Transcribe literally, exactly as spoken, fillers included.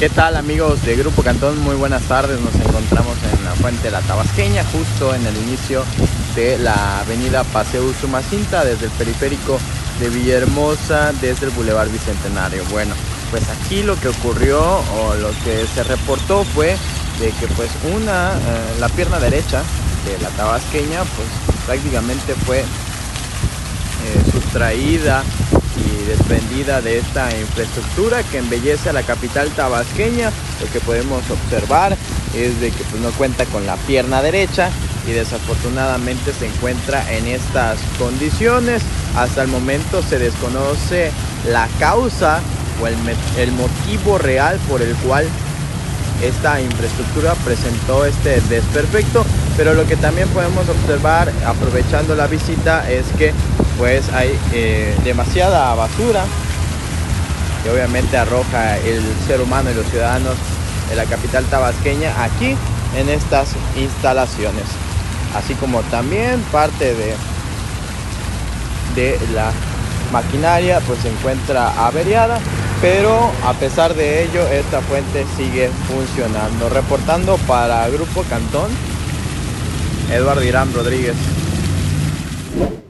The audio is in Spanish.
¿Qué tal, amigos de Grupo Cantón? Muy buenas tardes. Nos encontramos en la Fuente de la Tabasqueña, justo en el inicio de la avenida Paseo Usumacinta, desde el periférico de Villahermosa, desde el Boulevard Bicentenario. Bueno, pues aquí lo que ocurrió o lo que se reportó fue de que pues una, eh, la pierna derecha de la tabasqueña pues prácticamente fue eh, sustraída y desprendida de esta infraestructura que embellece a la capital tabasqueña. Lo que podemos observar es de que pues no cuenta con la pierna derecha y desafortunadamente se encuentra en estas condiciones. Hasta el momento se desconoce la causa o el, el motivo real por el cual esta infraestructura presentó este desperfecto, pero lo que también podemos observar aprovechando la visita es que pues hay eh, demasiada basura que obviamente arroja el ser humano y los ciudadanos de la capital tabasqueña aquí en estas instalaciones, así como también parte de, de la maquinaria pues se encuentra averiada, pero a pesar de ello esta fuente sigue funcionando. Reportando para Grupo Cantón, Eduardo Irán Rodríguez.